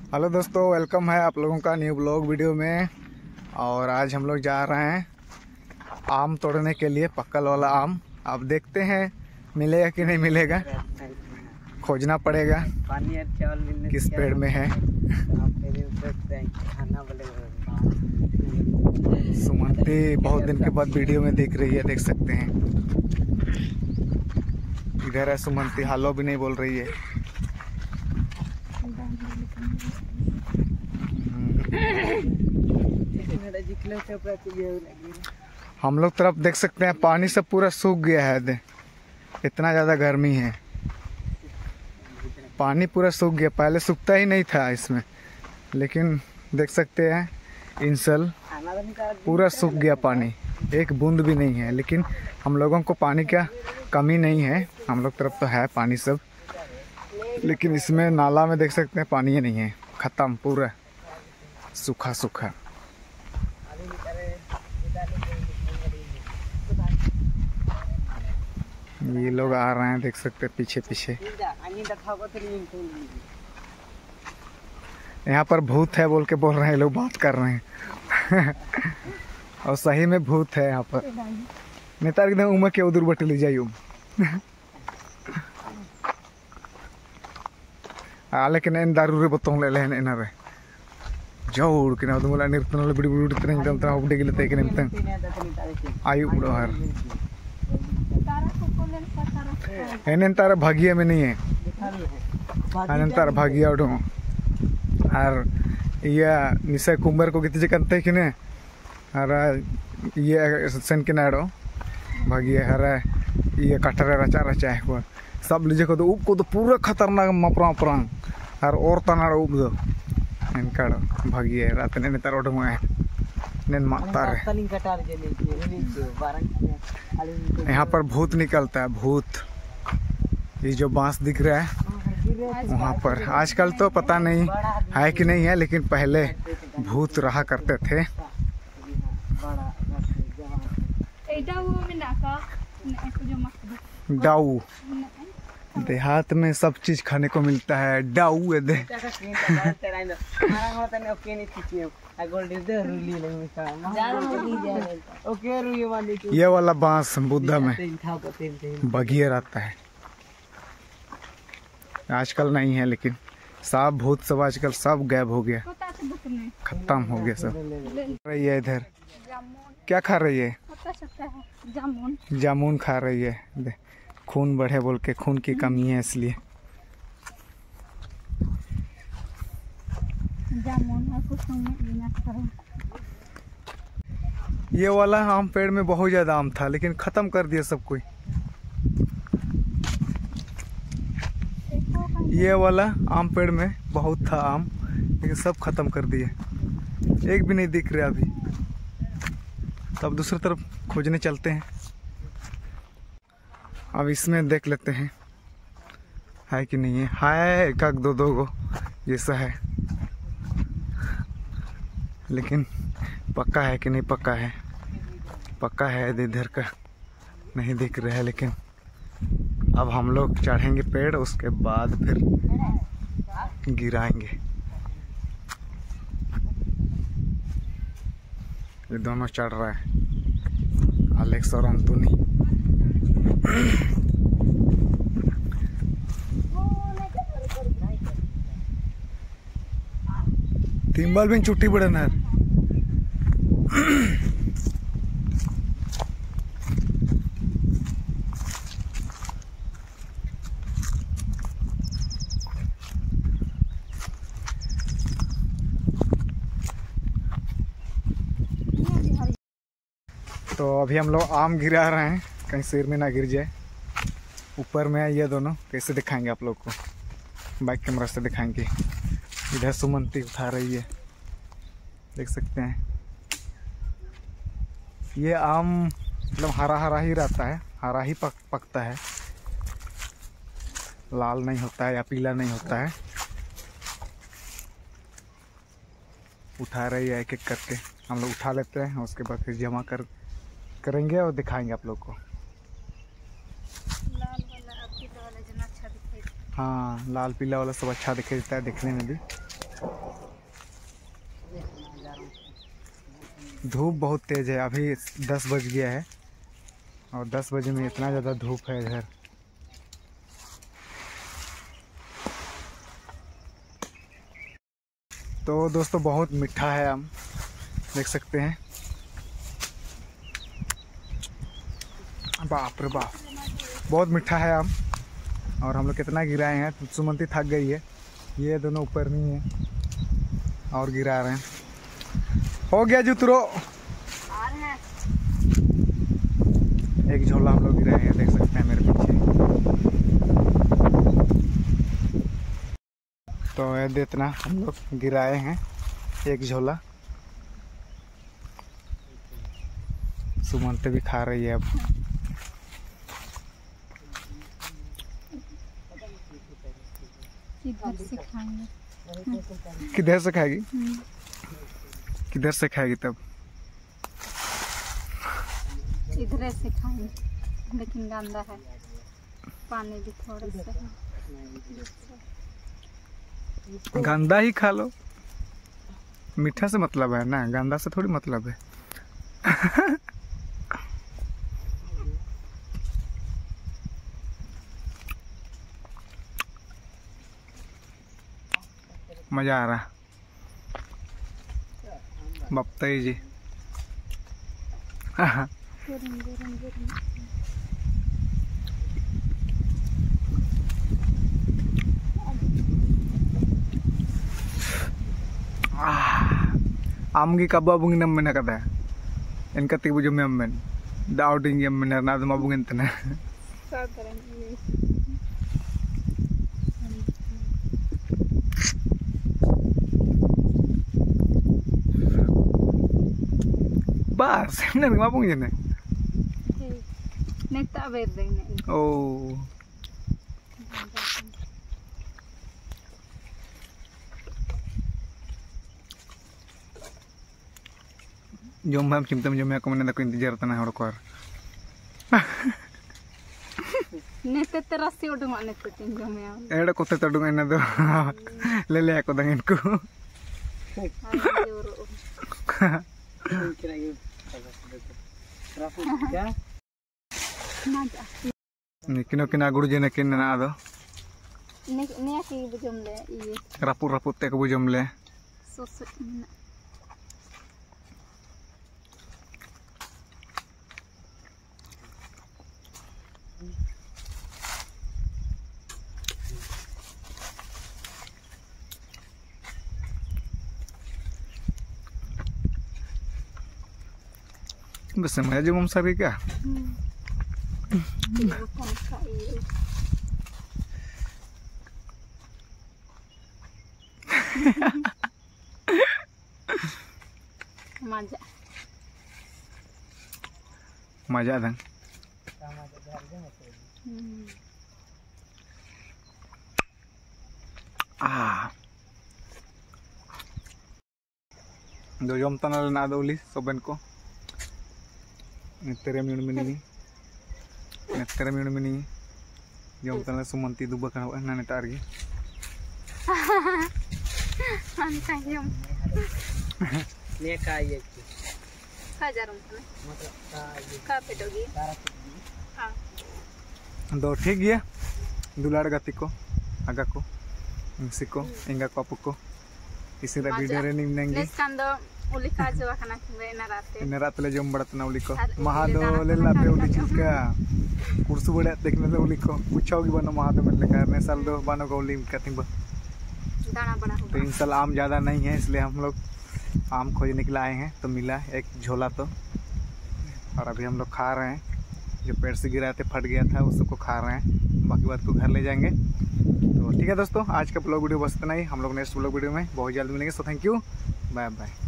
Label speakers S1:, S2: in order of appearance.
S1: Hello दोस्तों, welcome है आप लोगों का न्यू ब्लॉग वीडियो में। और आज हम लोग जा रहे हैं आम तोड़ने के लिए, पक्कल वाला आम। अब देखते हैं मिलेगा कि नहीं मिलेगा, खोजना पड़ेगा किस पेड़ में है। सुमंती बहुत दिन के बाद वीडियो में दिख रही है, देख सकते हैं। इधर है सुमंती, हालो भी नहीं बोल रही है। हम लोग तरफ देख सकते हैं पानी सब पूरा सूख गया है, इतना ज़्यादा गर्मी है। पानी पूरा सूख गया, पहले सूखता ही नहीं था इसमें, लेकिन देख सकते हैं इंसल पूरा सूख गया, पानी एक बूंद भी नहीं है। लेकिन हम लोगों को पानी का कमी नहीं है, हम लोग तरफ तो है पानी सब, लेकिन इसमें नाला में देख सकते हैं पानी ही नहीं है, ख़त्म पूरा सूखा सूखा। ये लोग आ रहे हैं, देख सकते हैं पीछे पीछे। यहाँ पर भूत है बोल के बोल रहे हैं लोग, बात कर रहे हैं और सही में भूत है यहाँ पर। नेता एकदम उमा के उधर बटे ले जाइयो लेकिन इन दारू रे बतों ले लेन इन रे जोड़ के ना तो बोला निर्तन ले बड़ी बड़ी तरह एकदम तरह उपडे गिले तक निमतन आयु बड़ो हर एनन तारा भागिया में नहीं है, एनन तारा भागिया उठो और ये निशा कुंबर को कितने कंते कि ने और ये सन के नाड़ो भागिया हर ये कटरे रचा रचा है को सब लीजिए को तो ऊप को तो पूरा खतरनाक मपरा परांग और तनाड़ ऊप दो इनका भागिया रात ने नेतार उठो है नेन मातार यहाँ पर भूत निकलता है, भूत। ये जो बांस दिख रहा है वहाँ पर आजकल तो पता नहीं है कि नहीं है, लेकिन पहले भूत रहा करते थे। डाऊ देहात में सब चीज खाने को मिलता है, डाऊ है दे। ये वाला बांस बुद्धा में बघिया रहता है, आजकल नहीं है, लेकिन सब भूत सब आजकल सब गायब हो गया, खत्म हो गया सब। रही है इधर क्या खा रही है? जामुन खा रही है, खून बढ़े बोल के, खून की कमी है इसलिए। ये वाला आम पेड़ में बहुत ज्यादा आम था, लेकिन खत्म कर दिया सब कोई। ये वाला आम पेड़ में बहुत था आम, लेकिन सब खत्म कर दिए, एक भी नहीं दिख रहा अभी। तब दूसरी तरफ खोजने चलते हैं। अब इसमें देख लेते हैं है कि नहीं है एक दो गो जैसा है, लेकिन पक्का है कि नहीं पक्का है। पक्का है इधर का नहीं दिख रहा है, लेकिन अब हम लोग चढ़ेंगे पेड़, उसके बाद फिर गिराएंगे। ये दोनों चढ़ रहा है, अलेक्स और अंतोनी। तिम्बल भी छुट्टी बड़े ना तो अभी हम लोग आम गिरा रहे हैं, कहीं सिर में ना गिर जाए। ऊपर में ये दोनों कैसे दिखाएंगे आप लोग को, बाइक कैमरा से दिखाएंगे। इधर सुमंती उठा रही है, देख सकते हैं। ये आम मतलब हरा हरा ही रहता है, हरा ही पकता है, लाल नहीं होता है या पीला नहीं होता है। उठा रही है एक एक करके, हम लोग उठा लेते हैं, उसके बाद फिर जमा करेंगे और दिखाएंगे आप लोग को। हाँ, लाल पीला वाला सब अच्छा दिखाई देता है देखने में भी। धूप बहुत तेज है, अभी 10 बज गया है और 10 बजे में इतना ज़्यादा धूप है इधर। तो दोस्तों बहुत मीठा है आम, देख सकते हैं। बाप रे बाप, बहुत मीठा है आम। और हम लोग कितना गिराए हैं, सुमंती थक गई है, ये दोनों ऊपर नहीं है और गिरा रहे हैं। हो गया जुतरो, एक झोला हम लोग गिराए हैं, देख सकते हैं मेरे पीछे। तो ये इतना हम लोग गिराए हैं, एक झोला। सुमंती भी खा रही है अब।
S2: किधर से खाएंगे?
S1: किधर से खाएगी? किधर से खाएगी तब?
S2: इधर से खाएंगे, लेकिन गंदा है, पानी भी थोड़ा सा है।
S1: गंदा ही खा लो, मीठा से मतलब है ना, गंदा से थोड़ी मतलब है। मजा आ रहा बप्ताई जी। आमगी kababung nam mena kada en kati bu jom men dauding yam mena na ma bungin tena bas na ma bungin ne
S2: neta verde ne
S1: oh jom ham cimtam jom aku mena aku intijar tanah hor kor
S2: neta terasi udung neta tin jom ya
S1: ada kota tadung ena do lele aku dangin ku kino kina guru jene kin na ado
S2: ne ki bujum le iye
S1: raput raput te ku bujum le
S2: susu
S1: bersama aja Mom Sarika.
S2: Maja.
S1: Maja dang. Do jom tanal na do ulis soben ko. Netere minum ini jom tanah Sumanti duba kan na netar gi
S2: anka jom
S3: ne kaye
S2: hajarum ka pedogi हां
S1: do ठीक गया दुलाड़ गति को आगा को इंसी को इंगा को आपको इसी रा वीडियो रे निमनेंगे
S2: लेस्कांदो उली का जो खाना खिबे
S1: इन रात ले जम बड़त ना उली को महादो ले लाते उली चिका कुर्सु बड़े देखने ले उली को पूछोगी बनो महादो में लेकर ने साल दो बनो को उली कतिंब
S2: दाना बना
S1: तो इन साल आम ज़्यादा नहीं है, इसलिए हम लोग आम खोजने के लिए आए हैं। तो मिला एक झोला तो, और अभी हम लोग खा रहे हैं। जो पेड़ से गिरा थे फट गया था, उस सबको खा रहे हैं। बाकी बात को घर ले जाएंगे। तो ठीक है दोस्तों, आज का ब्लॉग वीडियो बस इतना ही। हम लोग नेक्स्ट ब्लॉग वीडियो में बहुत जल्द मिलेंगे। So thank you, bye bye.